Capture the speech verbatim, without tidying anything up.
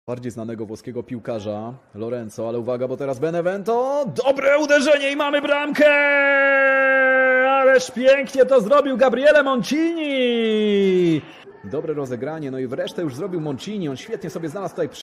bardziej znanego włoskiego piłkarza Lorenzo, ale uwaga, bo teraz Benevento, dobre uderzenie i mamy bramkę! Ależ pięknie to zrobił Gabriele Moncini! Dobre rozegranie, no i wreszcie już zrobił Moncini, on świetnie sobie znalazł tutaj